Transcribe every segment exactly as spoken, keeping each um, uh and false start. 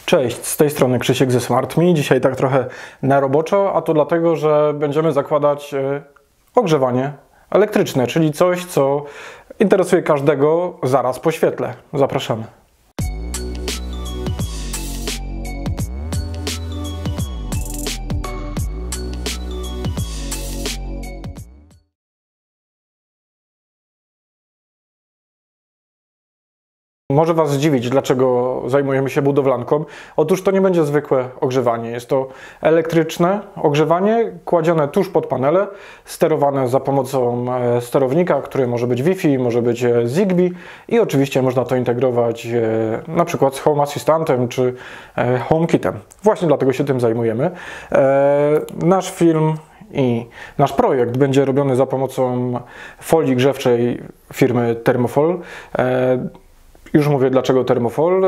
Cześć, z tej strony Krzysiek ze SmartMe. Dzisiaj tak trochę na roboczo, a to dlatego, że będziemy zakładać ogrzewanie elektryczne, czyli coś, co interesuje każdego zaraz po świetle. Zapraszamy. Może Was zdziwić, dlaczego zajmujemy się budowlanką. Otóż to nie będzie zwykłe ogrzewanie. Jest to elektryczne ogrzewanie kładzione tuż pod panele, sterowane za pomocą sterownika, który może być Wi-Fi, może być Zigbee i oczywiście można to integrować na przykład z Home Assistantem czy HomeKitem. Właśnie dlatego się tym zajmujemy. Nasz film i nasz projekt będzie robiony za pomocą folii grzewczej firmy Thermofol. Już mówię, dlaczego Thermofol.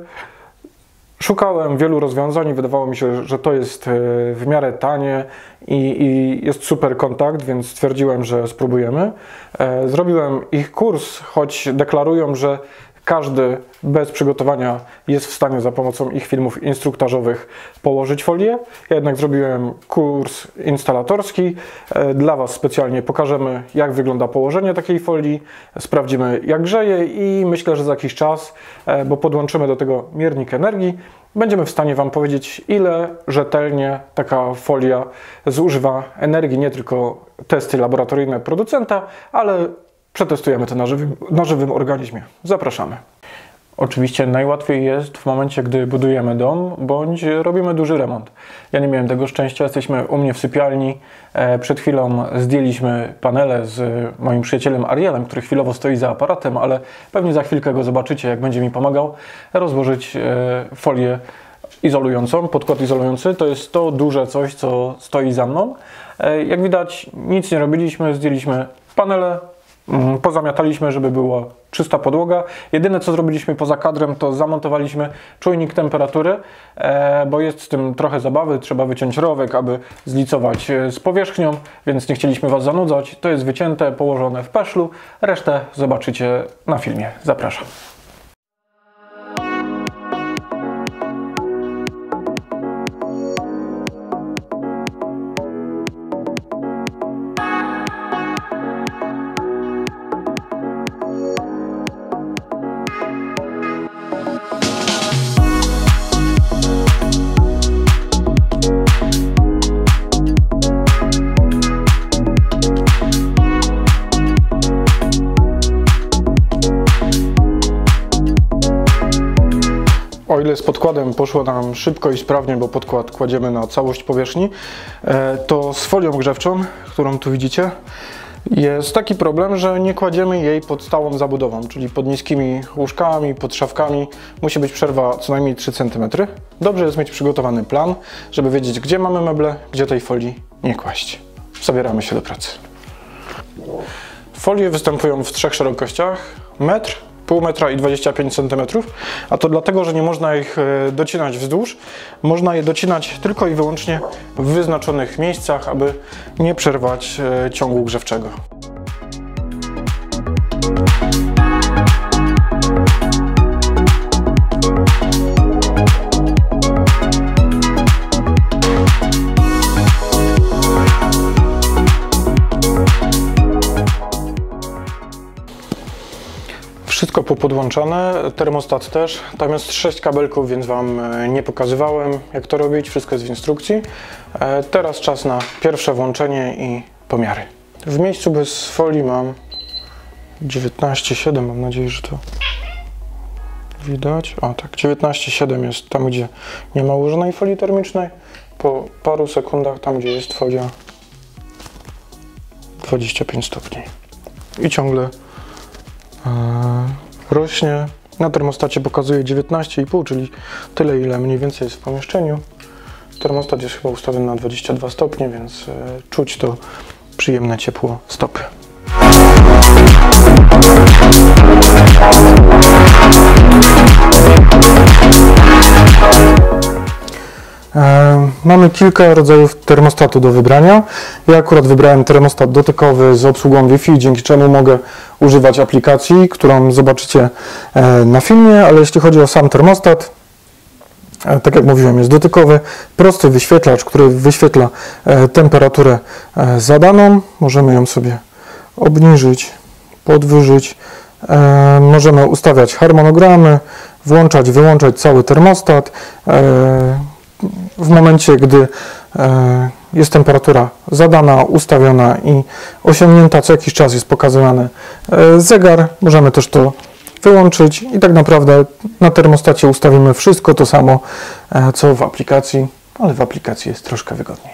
Szukałem wielu rozwiązań i wydawało mi się, że to jest w miarę tanie i, i jest super kontakt, więc stwierdziłem, że spróbujemy. Zrobiłem ich kurs, choć deklarują, że każdy bez przygotowania jest w stanie za pomocą ich filmów instruktażowych położyć folię. Ja jednak zrobiłem kurs instalatorski. Dla Was specjalnie pokażemy, jak wygląda położenie takiej folii, sprawdzimy, jak grzeje i myślę, że za jakiś czas, bo podłączymy do tego miernik energii, będziemy w stanie Wam powiedzieć, ile rzetelnie taka folia zużywa energii, nie tylko testy laboratoryjne producenta, ale przetestujemy to na żywym, na żywym organizmie. Zapraszamy. Oczywiście najłatwiej jest w momencie, gdy budujemy dom, bądź robimy duży remont. Ja nie miałem tego szczęścia, jesteśmy u mnie w sypialni. Przed chwilą zdjęliśmy panele z moim przyjacielem Arielem, który chwilowo stoi za aparatem, ale pewnie za chwilkę go zobaczycie, jak będzie mi pomagał rozłożyć folię izolującą, podkład izolujący. To jest to duże coś, co stoi za mną. Jak widać, nic nie robiliśmy, zdjęliśmy panele, pozamiataliśmy, żeby była czysta podłoga. Jedyne, co zrobiliśmy poza kadrem, to zamontowaliśmy czujnik temperatury, bo jest z tym trochę zabawy. Trzeba wyciąć rowek, aby zlicować z powierzchnią, więc nie chcieliśmy Was zanudzać. To jest wycięte, położone w peszlu. Resztę zobaczycie na filmie. Zapraszam. O ile z podkładem poszło nam szybko i sprawnie, bo podkład kładziemy na całość powierzchni, to z folią grzewczą, którą tu widzicie, jest taki problem, że nie kładziemy jej pod stałą zabudową, czyli pod niskimi łóżkami, pod szafkami. Musi być przerwa co najmniej trzy centymetry. Dobrze jest mieć przygotowany plan, żeby wiedzieć, gdzie mamy meble, gdzie tej folii nie kłaść. Zabieramy się do pracy. Folie występują w trzech szerokościach: metr, pół metra i dwadzieścia pięć centymetrów, a to dlatego, że nie można ich docinać wzdłuż. Można je docinać tylko i wyłącznie w wyznaczonych miejscach, aby nie przerwać ciągu grzewczego. Wszystko popodłączane, termostat też. Tam jest sześć kabelków, więc Wam nie pokazywałem, jak to robić. Wszystko jest w instrukcji. Teraz czas na pierwsze włączenie i pomiary. W miejscu bez folii mam dziewiętnaście siedem, mam nadzieję, że to widać. O tak, dziewiętnaście siedem jest tam, gdzie nie ma ułożonej folii termicznej. Po paru sekundach tam, gdzie jest folia, dwadzieścia pięć stopni. I ciągle rośnie. Na termostacie pokazuje dziewiętnaście i pół, czyli tyle, ile mniej więcej jest w pomieszczeniu. Termostat jest chyba ustawiony na dwadzieścia dwa stopnie, więc czuć to przyjemne ciepło stopy. Mamy kilka rodzajów termostatu do wybrania. Ja akurat wybrałem termostat dotykowy z obsługą Wi-Fi, dzięki czemu mogę używać aplikacji, którą zobaczycie na filmie, ale jeśli chodzi o sam termostat, Tak jak mówiłem, jest dotykowy, prosty wyświetlacz, który wyświetla temperaturę zadaną. Możemy ją sobie obniżyć, podwyżyć. Możemy ustawiać harmonogramy, włączać, wyłączać cały termostat. W momencie, gdy jest temperatura zadana, ustawiona i osiągnięta, co jakiś czas jest pokazywany zegar, możemy też to wyłączyć i tak naprawdę na termostacie ustawimy wszystko to samo, co w aplikacji, ale w aplikacji jest troszkę wygodniej.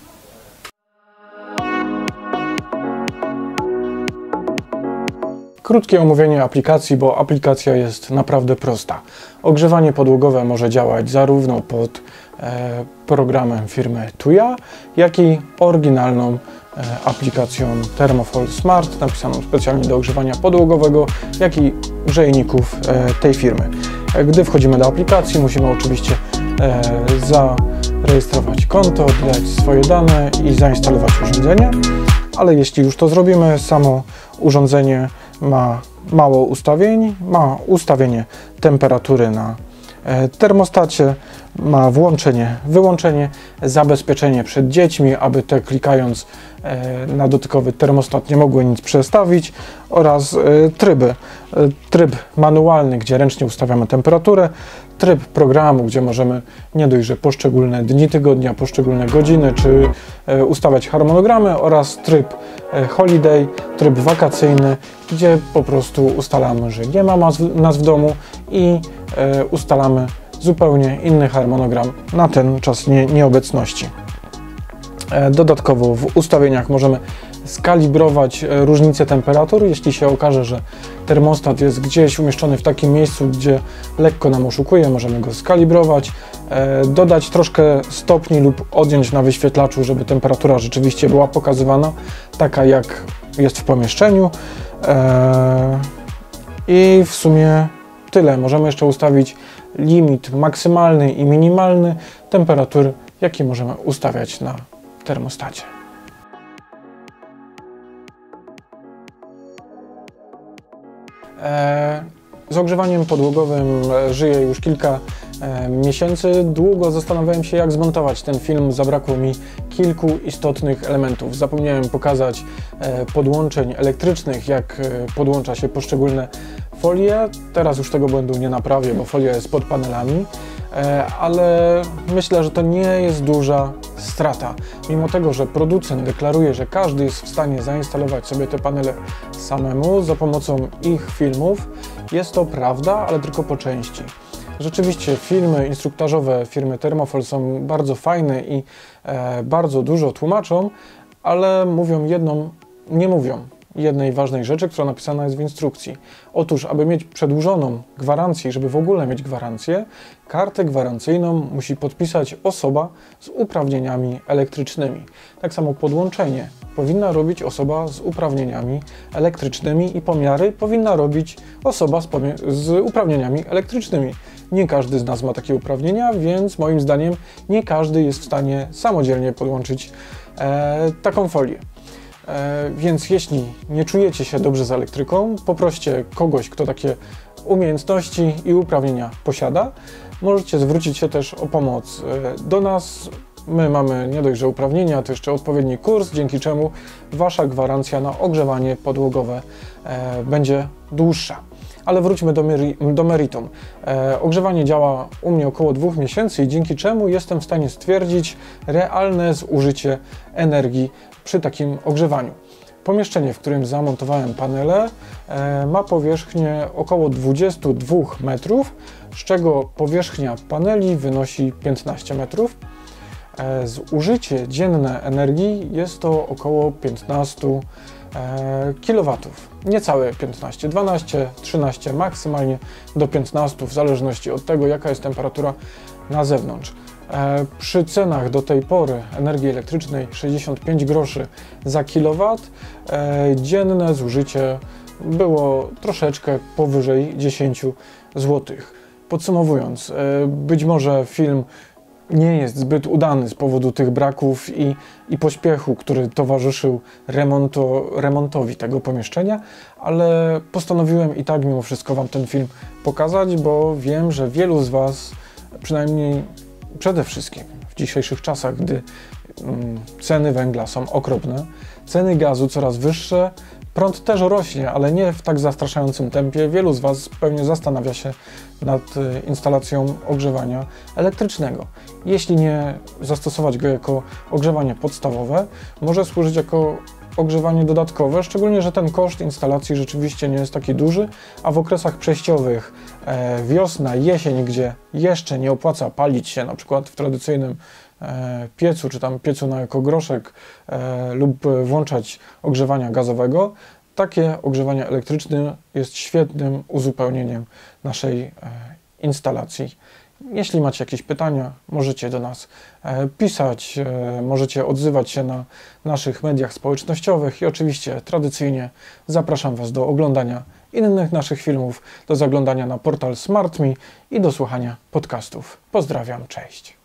Krótkie omówienie aplikacji, bo aplikacja jest naprawdę prosta. Ogrzewanie podłogowe może działać zarówno pod e, programem firmy Tuya, jak i oryginalną e, aplikacją Thermofall Smart, napisaną specjalnie do ogrzewania podłogowego, jak i grzejników e, tej firmy. E, gdy wchodzimy do aplikacji, musimy oczywiście e, zarejestrować konto, dodać swoje dane i zainstalować urządzenie, ale jeśli już to zrobimy, samo urządzenie ma mało ustawień, ma ustawienie temperatury na termostacie, ma włączenie, wyłączenie, zabezpieczenie przed dziećmi, aby te klikając na dotykowy termostat nie mogły nic przestawić, oraz tryby. Tryb manualny, gdzie ręcznie ustawiamy temperaturę, tryb programu, gdzie możemy nie dość, że poszczególne dni tygodnia, poszczególne godziny, czy ustawiać harmonogramy, oraz tryb holiday, tryb wakacyjny, gdzie po prostu ustalamy, że nie ma nas w domu i ustalamy zupełnie inny harmonogram na ten czas nie, nieobecności. Dodatkowo w ustawieniach możemy skalibrować różnicę temperatur. Jeśli się okaże, że termostat jest gdzieś umieszczony w takim miejscu, gdzie lekko nam oszukuje, możemy go skalibrować, dodać troszkę stopni lub odjąć na wyświetlaczu, żeby temperatura rzeczywiście była pokazywana taka, jak jest w pomieszczeniu. I w sumie tyle. Możemy jeszcze ustawić limit maksymalny i minimalny temperatury, jakie możemy ustawiać na termostacie. Z ogrzewaniem podłogowym żyję już kilka miesięcy. Długo zastanawiałem się, jak zmontować ten film. Zabrakło mi kilku istotnych elementów. Zapomniałem pokazać podłączeń elektrycznych, jak podłącza się poszczególne folie. Teraz już tego błędu nie naprawię, bo folia jest pod panelami, ale myślę, że to nie jest duża strata. Mimo tego, że producent deklaruje, że każdy jest w stanie zainstalować sobie te panele samemu za pomocą ich filmów, jest to prawda, ale tylko po części. Rzeczywiście filmy instruktażowe firmy Thermofall są bardzo fajne i e, bardzo dużo tłumaczą, ale mówią jedną, nie mówią jednej ważnej rzeczy, która napisana jest w instrukcji. Otóż, aby mieć przedłużoną gwarancję, żeby w ogóle mieć gwarancję, kartę gwarancyjną musi podpisać osoba z uprawnieniami elektrycznymi. Tak samo podłączenie powinna robić osoba z uprawnieniami elektrycznymi i pomiary powinna robić osoba z, z uprawnieniami elektrycznymi. Nie każdy z nas ma takie uprawnienia, więc moim zdaniem nie każdy jest w stanie samodzielnie podłączyć e, taką folię. E, więc jeśli nie czujecie się dobrze z elektryką, poproście kogoś, kto takie umiejętności i uprawnienia posiada. Możecie zwrócić się też o pomoc e, do nas. My mamy nie dość, że uprawnienia, to jeszcze odpowiedni kurs, dzięki czemu Wasza gwarancja na ogrzewanie podłogowe e, będzie dłuższa. Ale wróćmy do, meri do meritum. E, ogrzewanie działa u mnie około dwóch miesięcy i dzięki czemu jestem w stanie stwierdzić realne zużycie energii przy takim ogrzewaniu. Pomieszczenie, w którym zamontowałem panele, e, ma powierzchnię około dwudziestu dwóch metrów, z czego powierzchnia paneli wynosi piętnaście metrów. E, zużycie dzienne energii jest to około piętnaście kilowatów. Niecałe piętnaście, dwanaście, trzynaście, maksymalnie do piętnastu, w zależności od tego, jaka jest temperatura na zewnątrz. E, przy cenach do tej pory energii elektrycznej sześćdziesiąt pięć groszy za kilowat, e, dzienne zużycie było troszeczkę powyżej dziesięć złotych. Podsumowując, e, być może film nie jest zbyt udany z powodu tych braków i, i pośpiechu, który towarzyszył remonto, remontowi tego pomieszczenia, ale postanowiłem i tak mimo wszystko Wam ten film pokazać, bo wiem, że wielu z Was przynajmniej przede wszystkim w dzisiejszych czasach, gdy mm, ceny węgla są okropne, ceny gazu coraz wyższe, prąd też rośnie, ale nie w tak zastraszającym tempie. Wielu z Was pewnie zastanawia się nad instalacją ogrzewania elektrycznego. Jeśli nie zastosować go jako ogrzewanie podstawowe, może służyć jako ogrzewanie dodatkowe, szczególnie że ten koszt instalacji rzeczywiście nie jest taki duży, a w okresach przejściowych e, wiosna, jesień, gdzie jeszcze nie opłaca palić się na przykład w tradycyjnym e, piecu, czy tam piecu na ekogroszek e, lub włączać ogrzewania gazowego, takie ogrzewanie elektryczne jest świetnym uzupełnieniem naszej e, instalacji. Jeśli macie jakieś pytania, możecie do nas e, pisać, e, możecie odzywać się na naszych mediach społecznościowych i oczywiście tradycyjnie zapraszam Was do oglądania innych naszych filmów, do zaglądania na portal SmartMe i do słuchania podcastów. Pozdrawiam, cześć!